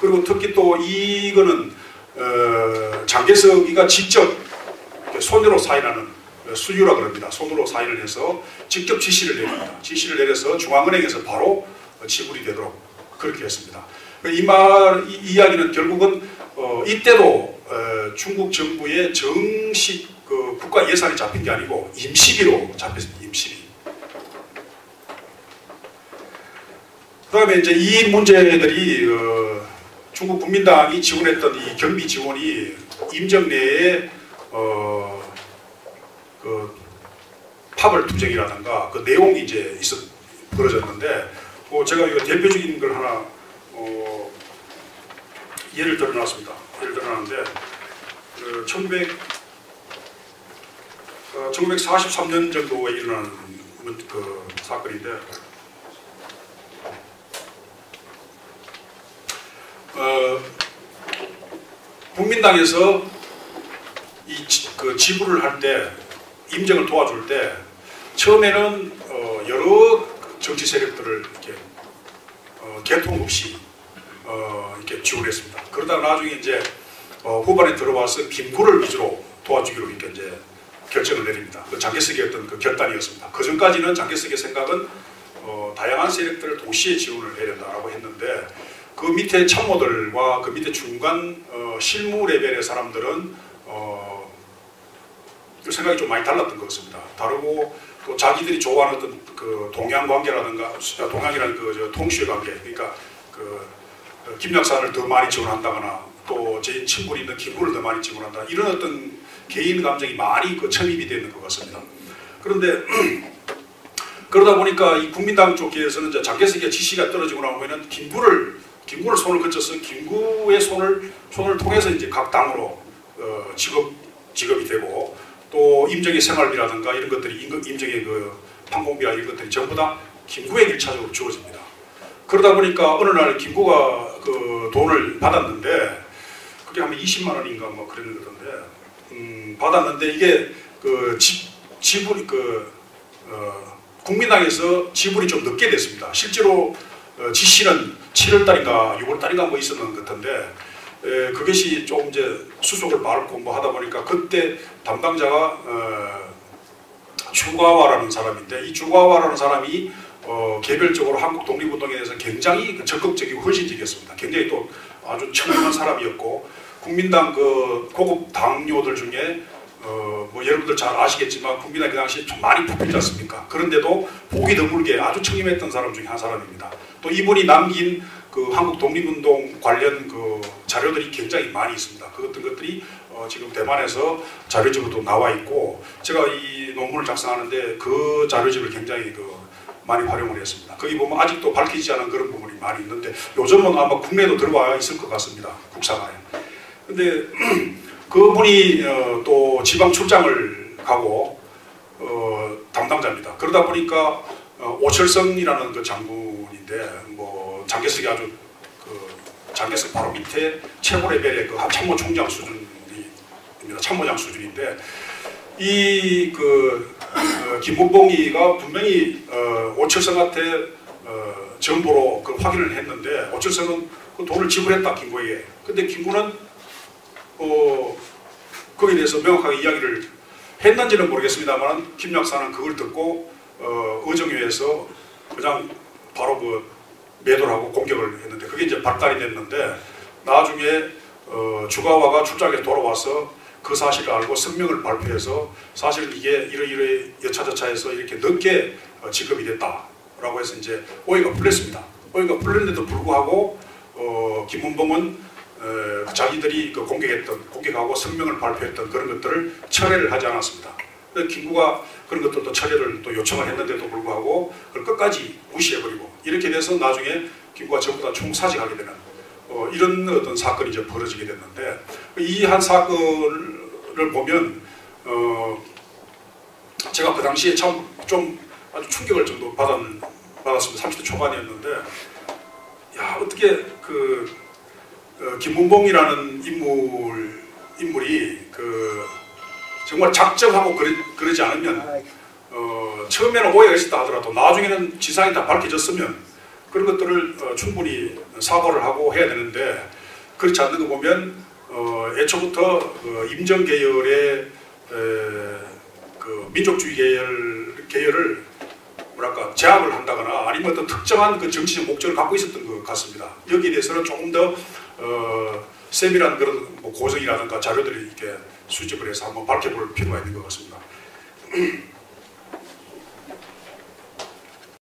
그리고 특히 또 이거는 장개석이가 직접 손으로 사인하는 수유라 그럽니다. 손으로 사인을 해서 직접 지시를 내립니다. 지시를 내려서 중앙은행에서 바로 지불이 되도록 그렇게 했습니다. 이 이야기는 결국은 이때도 중국 정부의 정식 그 국가 예산이 잡힌 게 아니고 임시비로 잡혔습니다. 임시비. 그 다음에 이제 이 문제들이 중국 국민당이 지원했던 이 경비 지원이 임정 내에 그 파벌 투쟁이라든가 그 내용이 이제 벌어졌는데 제가 이거 대표적인 걸 하나 예를 들어놨습니다. 예를 들어놨는데 1943년 정도에 일어난 그 사건인데 국민당에서 그 지불을 할 때 임정을 도와줄 때 처음에는 여러 정치 세력들을 이렇게 개통 없이 이렇게 지원했습니다. 그러다가 나중에 이제 후반에 들어와서 김구를 위주로 도와주기로 이렇게 이제 결정을 내립니다. 그 장개석의 어떤 그 결단이었습니다. 그 전까지는 장개석의 생각은 다양한 세력들을 동시에 지원을 해야 된다라고 했는데 그 밑에 참모들과 그 밑에 중간 실무 레벨의 사람들은 그 생각이 좀 많이 달랐던 것 같습니다. 다르고 또 자기들이 좋아하는 어떤 그 동양 관계라든가 동양이라는 그 통수의 관계, 그러니까 그 김약산을 더 많이 지원한다거나 또 제 친구이 있는 김구를 더 많이 지원한다 이런 어떤 개인 감정이 많이 그 첨입이 되는 것 같습니다. 그런데 그러다 보니까 이 국민당 쪽에서는 이제 장개석의 지시가 떨어지고 나오면은 김구를 손을 거쳐서 김구의 손을 통해서 이제 각 당으로 지급이 되고 또 임정의 생활비라든가 이런 것들이 임정의 그 판공비와 이런 것들이 전부 다 김구에게 1차적으로 주어집니다. 그러다 보니까 어느 날 김구가 그 돈을 받았는데 그게 한 20만 원인가 뭐 그런 거던데 받았는데 이게 그 지불이 국민당에서 지불이 좀 늦게 됐습니다. 실제로 지시는 7월달인가 6월달인가 뭐 있었는 것 같은데 그것이 좀 이제 수속을 밟고 뭐 하다 보니까 그때 담당자가 주가와라는 사람인데 이 주가와라는 사람이 개별적으로 한국 독립운동에 대해서 굉장히 적극적이고 헌신적이었습니다. 굉장히 또 아주 청렴한 사람이었고 국민당 그 고급 당뇨들 중에 뭐 여러분들 잘 아시겠지만 국민당 그 당시에 좀 많이 뽑히지 않습니까? 그런데도 보기 드물게 아주 청렴했던 사람 중에 한 사람입니다. 또 이분이 남긴 그 한국 독립운동 관련 그 자료들이 굉장히 많이 있습니다. 그 어떤 것들이 지금 대만에서 자료집으로도 나와 있고 제가 이 논문을 작성하는데 그 자료집을 굉장히 많이 활용을 했습니다. 거기 보면 아직도 밝히지 않은 그런 부분이 많이 있는데 요즘은 아마 국내에도 들어와 있을 것 같습니다. 국사관에. 근데 그분이 또 지방 출장을 가고 담당자입니다. 그러다 보니까 오철성이라는 그 장군인데 뭐 장개석이 아주 장개석 바로 밑에 최고 레벨의 그 참모총장 수준입니다. 참모장 수준인데 이 김문봉이가 분명히 오철성한테 정보로 그 확인을 했는데 오철성은 그 돈을 지불했다 김구에게. 근데 김구는 거기에 대해서 명확하게 이야기를 했는지는 모르겠습니다만 김약사는 그걸 듣고 의정위에서 그냥 바로 매도를 하고 공격을 했는데 그게 이제 발달이 됐는데 나중에 주가와가 출장에 돌아와서 그 사실을 알고 성명을 발표해서 사실 이게 이러이러 여차저차해서 이렇게 늦게 지급이 됐다라고 해서 이제 오해가 풀렸습니다. 오해가 풀렸는데도 불구하고 김문봉은 자기들이 공격하고 성명을 발표했던 그런 것들을 철회를 하지 않았습니다. 김구가 그런 것들도 철회를 또 요청을 했는데도 불구하고 그걸 끝까지 무시해버리고 이렇게 돼서 나중에 김구가 전부 다 총사직하게 되는 이런 어떤 사건이 이제 벌어지게 됐는데 이 한 사건을 보면 제가 그 당시에 참 좀 아주 충격을 정도 받았습니다. 30대 초반이었는데 야 어떻게 김문봉이라는 인물이 정말 작정하고 그러지 않으면 처음에는 오해가 있었다 하더라도 나중에는 진상이 다 밝혀졌으면 그런 것들을 충분히 사고를 하고 해야 되는데 그렇지 않는 거 보면 애초부터 임정 계열의 그 민족주의 계열을 뭐랄까 제압을 한다거나 아니면 어떤 특정한 그 정치적 목적을 갖고 있었던 것 같습니다. 여기에 대해서는 조금 더 세밀한 그런 뭐 고성이라든가 자료들을 이렇게 수집을 해서 한번 밝혀볼 필요가 있는 것 같습니다.